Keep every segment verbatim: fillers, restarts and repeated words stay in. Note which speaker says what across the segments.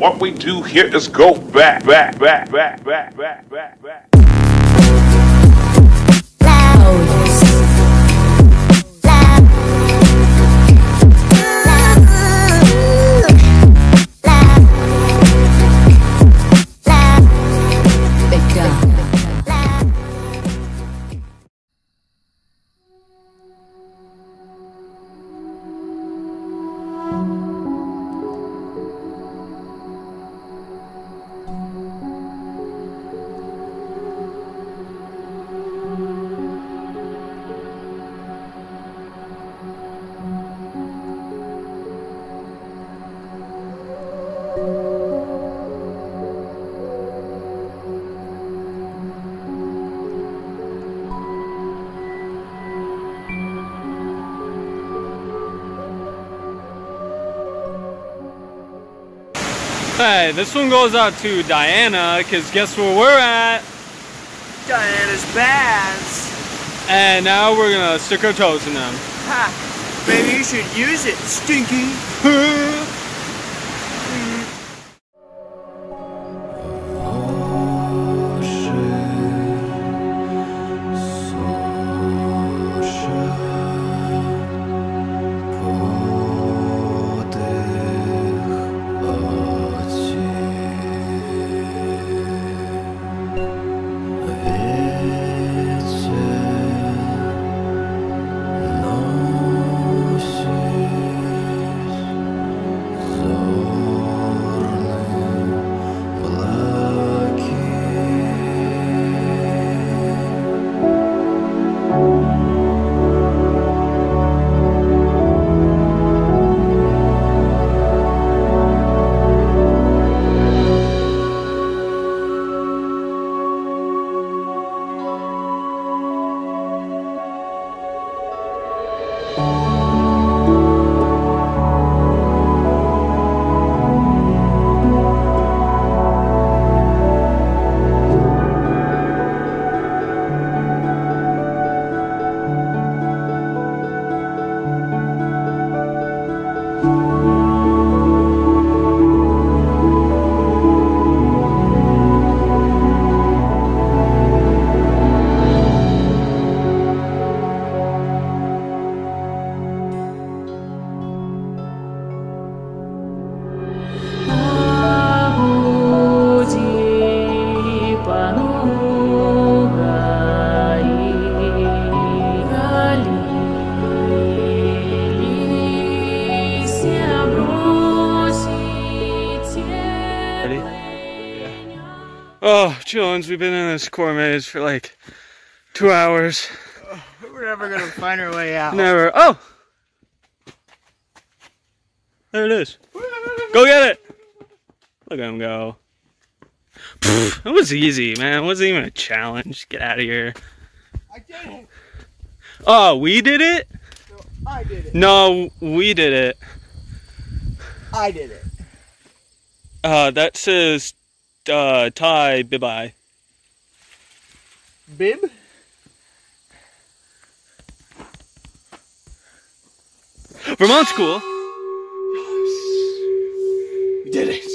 Speaker 1: What we do here is go back, back, back, back, back, back, back, back.
Speaker 2: Hey, this one goes out to Diana, because guess where we're at?
Speaker 3: Diana's Baths.
Speaker 2: And now we're gonna stick our toes in them.
Speaker 3: Ha! Maybe you should use it, Stinky.
Speaker 2: Oh, Jones, we've been in this core maze for like two hours.
Speaker 3: Oh, we're never gonna find our way out.
Speaker 2: Never. Oh! There it is. Go get it! Look at him go. It was easy, man. It wasn't even a challenge. Get out of here.
Speaker 3: I did it!
Speaker 2: Oh, we did it?
Speaker 3: No, I did it.
Speaker 2: No, we did it.
Speaker 3: I did it.
Speaker 2: Uh, that says, uh, Ty Bibai.
Speaker 3: Bib?
Speaker 2: Vermont School.
Speaker 3: We did it.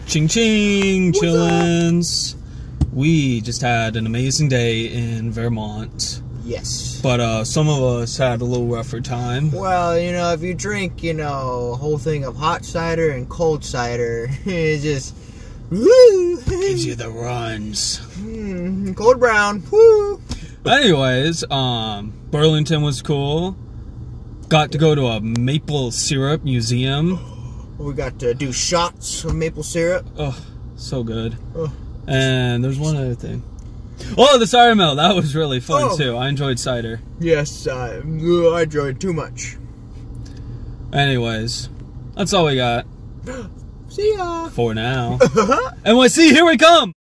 Speaker 2: Ching ching,
Speaker 3: What's
Speaker 2: chillins. We just had an amazing day in Vermont.
Speaker 3: Yes.
Speaker 2: But uh, some of us had a little rougher time.
Speaker 3: Well, you know, if you drink, you know, a whole thing of hot cider and cold cider, it just woo,
Speaker 2: Gives you the runs.
Speaker 3: mm, cold brown. Woo.
Speaker 2: Anyways, um, Burlington was cool. Got to go to a maple syrup museum.
Speaker 3: We got to do shots of maple syrup.
Speaker 2: Oh, so good.
Speaker 3: Oh.
Speaker 2: And there's one other thing. Oh, the cider mill. That was really fun,
Speaker 3: Oh.
Speaker 2: too. I enjoyed cider.
Speaker 3: Yes, I, I enjoyed too much.
Speaker 2: Anyways, that's all we got
Speaker 3: See ya.
Speaker 2: for now. N Y C, here we come!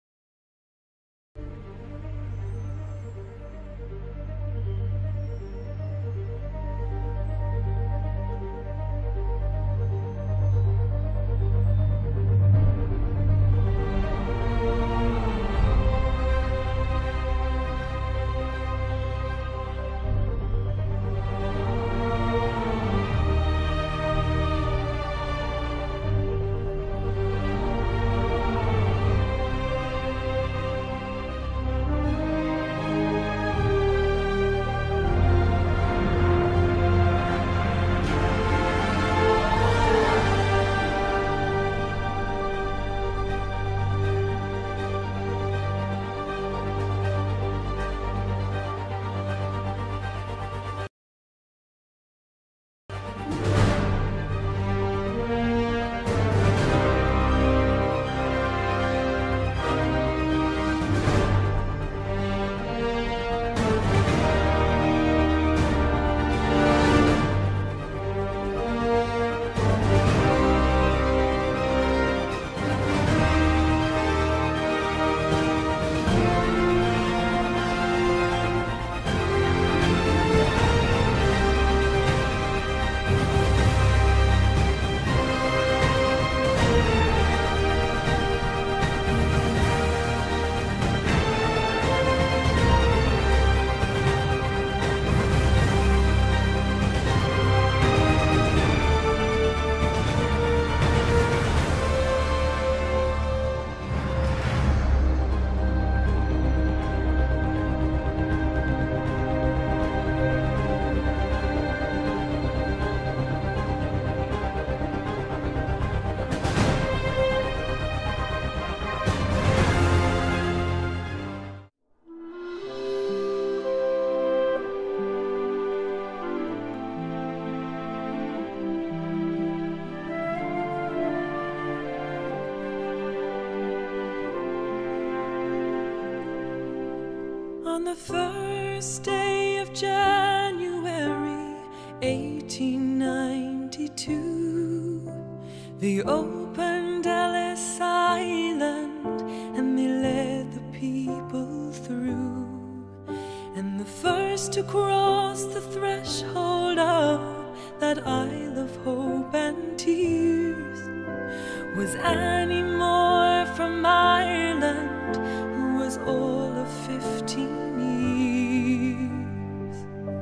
Speaker 4: On the first day of January, eighteen ninety-two, they opened Ellis Island and they led the people through. And the first to cross the threshold of that Isle of Hope and Tears was Annie Moore from Ireland, who was all of fifteen years.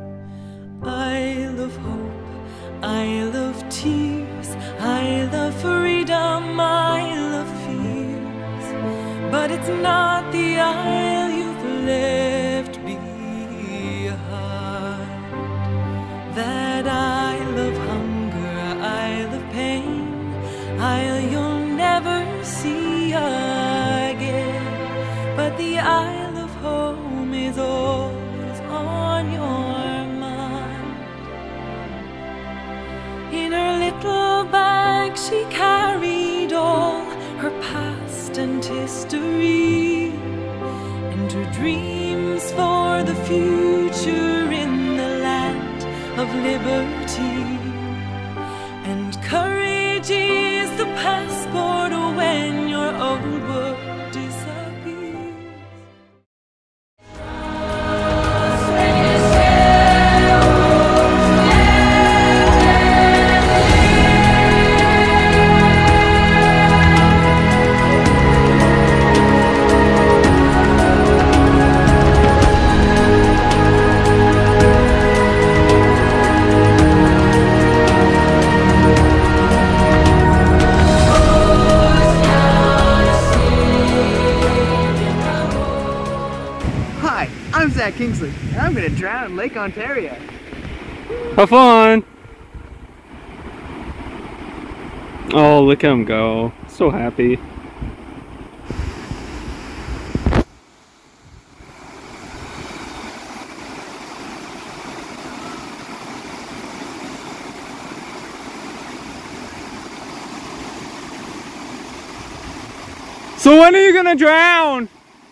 Speaker 4: Isle of Hope, Isle of Tears, Isle of Freedom, Isle of Fears. But it's not the isle you've left behind. That Isle of hunger, Isle of pain, Isle you'll never see again. But the Isle of home is always on your mind. In her little bag she carried all her past and history, and her dreams for the future in the land of liberty. And courage is the passport when your old world disappears.
Speaker 3: Seriously, I'm gonna drown in Lake Ontario.
Speaker 2: Have fun! Oh, look at him go. So happy. So when are you gonna drown?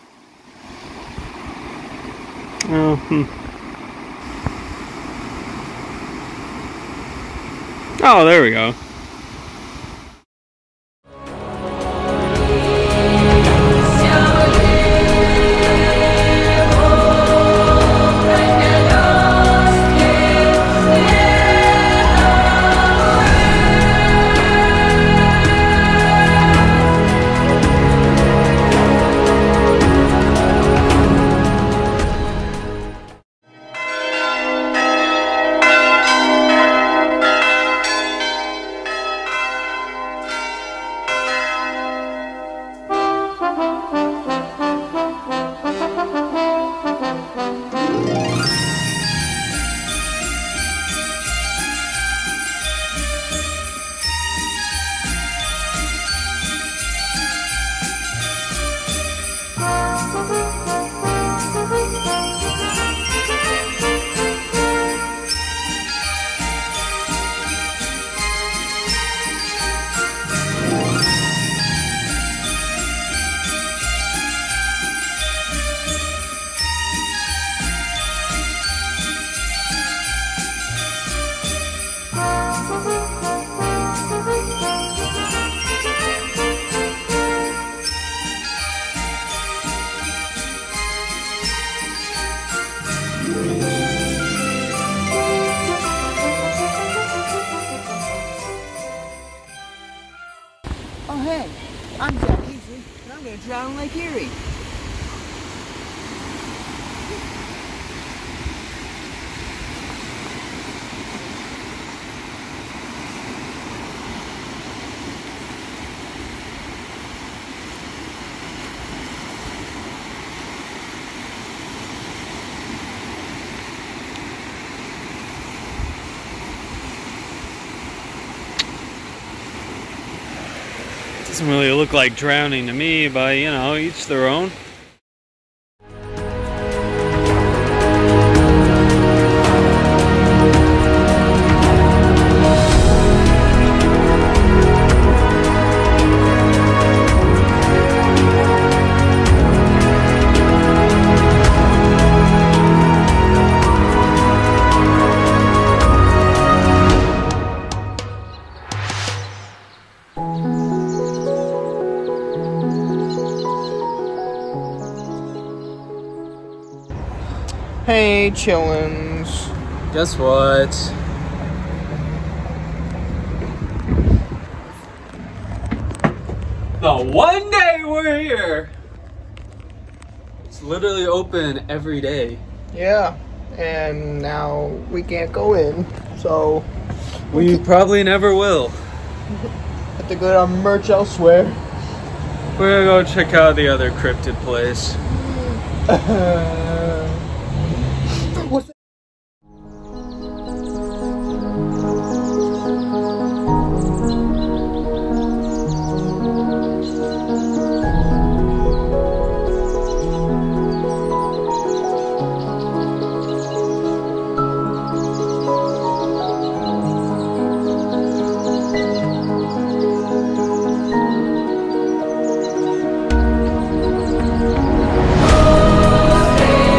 Speaker 2: Oh, hmm. Oh, there we go.
Speaker 3: Oh hey, I'm Jack Easley, and I'm gonna drown in Lake Erie.
Speaker 2: Doesn't really look like drowning to me, but you know, each their own.
Speaker 3: Hey, chillins.
Speaker 2: Guess what? The one day we're here! It's literally open every day.
Speaker 3: Yeah, and now we can't go in, so
Speaker 2: We probably never will.
Speaker 3: have to go to merch elsewhere.
Speaker 2: We're gonna go check out the other cryptid place.
Speaker 3: What's that?
Speaker 4: Oh,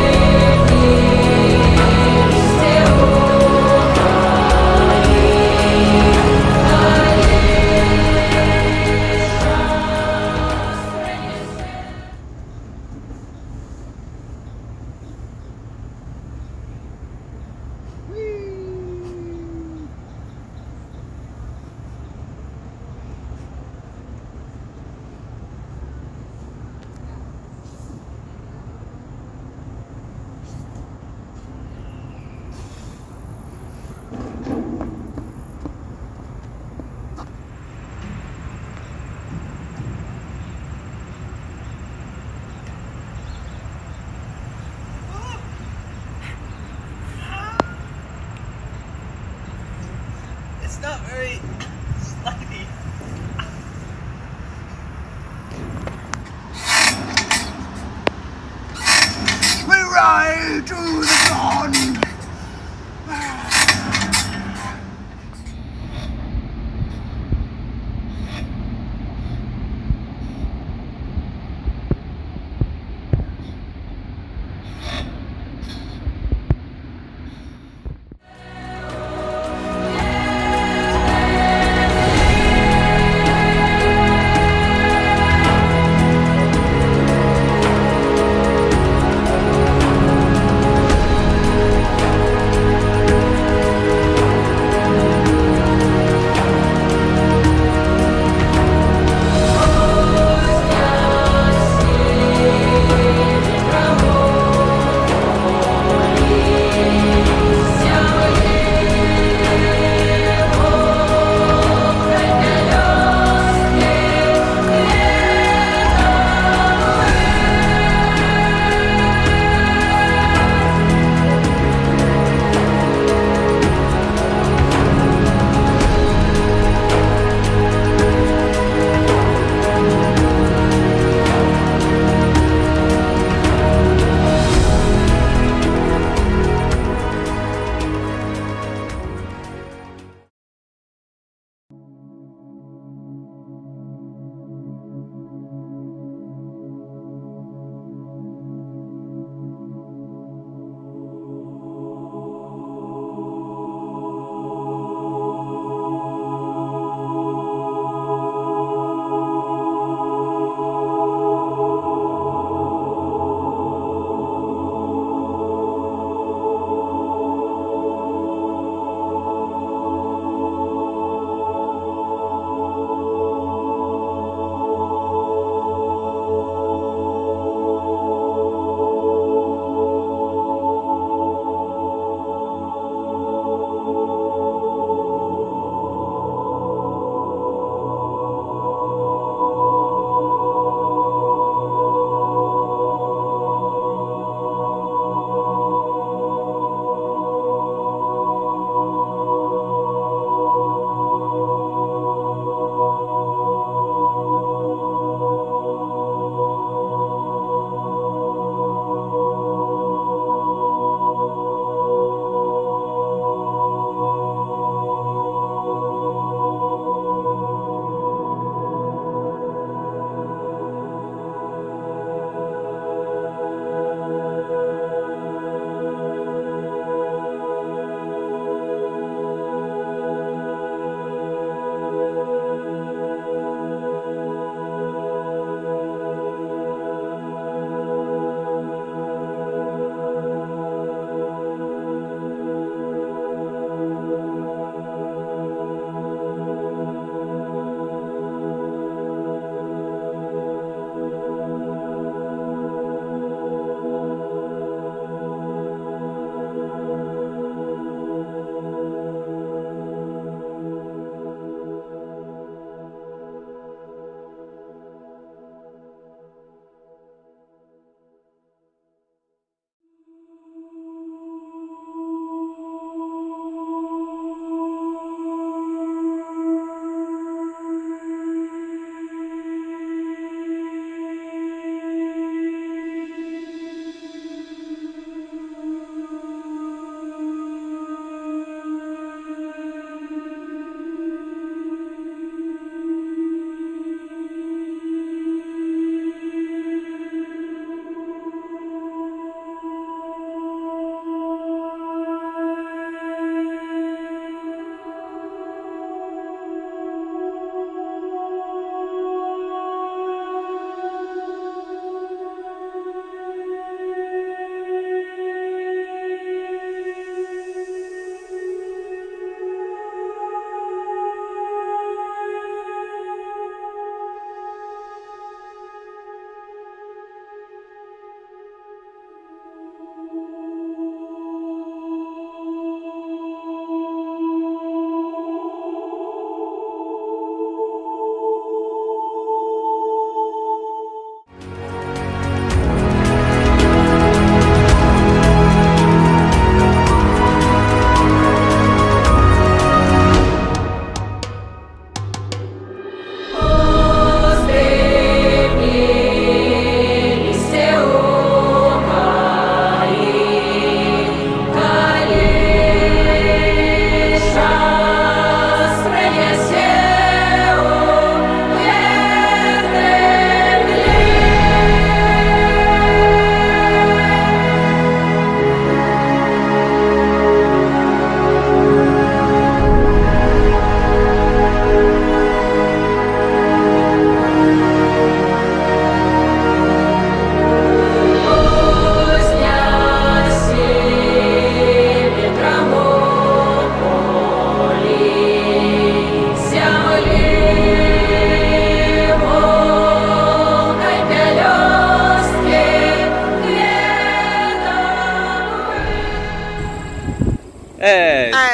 Speaker 3: It's not very slidey. We ride to the dawn.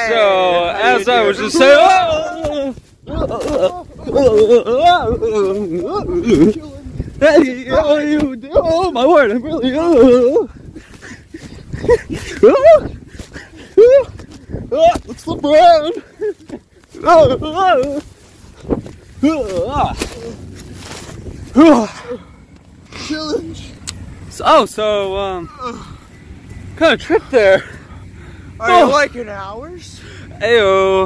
Speaker 2: So, as I was just saying, oh, hey, how are you doing? Oh my word, I'm really, oh, oh, let's flip around.
Speaker 3: Challenge.
Speaker 2: So, oh, so, um, kind of trip there.
Speaker 3: Are
Speaker 2: Oh.
Speaker 3: you liking ours?
Speaker 2: Ayo.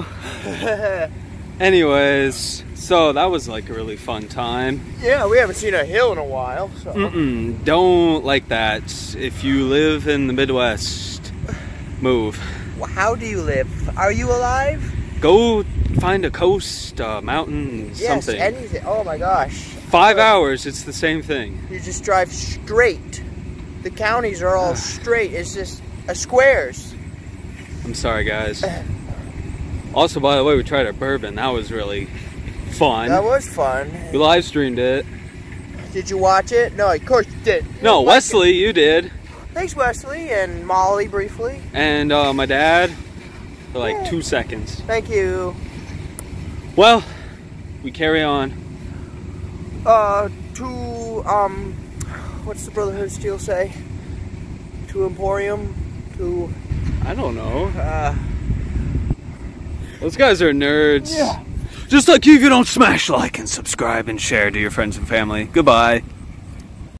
Speaker 2: Anyways, so that was like a really fun time.
Speaker 3: Yeah, we haven't seen a hill in a while, so.
Speaker 2: Mm-mm, don't like that. If you live in the Midwest, move.
Speaker 3: How do you live? Are you alive?
Speaker 2: Go find a coast, uh, mountain,
Speaker 3: Yes,
Speaker 2: something.
Speaker 3: anything. Oh my gosh.
Speaker 2: Five
Speaker 3: Uh,
Speaker 2: hours, it's the same thing.
Speaker 3: You just drive straight. The counties are all straight. It's just a squares.
Speaker 2: I'm sorry, guys. Also, by the way, we tried our bourbon. That was really fun.
Speaker 3: That was fun.
Speaker 2: We live streamed it.
Speaker 3: Did you watch it? No, of course you did.
Speaker 2: No,
Speaker 3: Like
Speaker 2: Wesley, you did.
Speaker 3: it. Thanks, Wesley, and Molly briefly.
Speaker 2: And uh, my dad for like
Speaker 3: Yeah.
Speaker 2: two seconds.
Speaker 3: Thank you.
Speaker 2: Well, we carry on.
Speaker 3: Uh, to, um, what's the Brotherhood of Steel say? To Emporium? To,
Speaker 2: I don't know.
Speaker 3: uh,
Speaker 2: Those guys are nerds.
Speaker 3: Yeah.
Speaker 2: Just like you if you don't smash like and subscribe and share to your friends and family. Goodbye.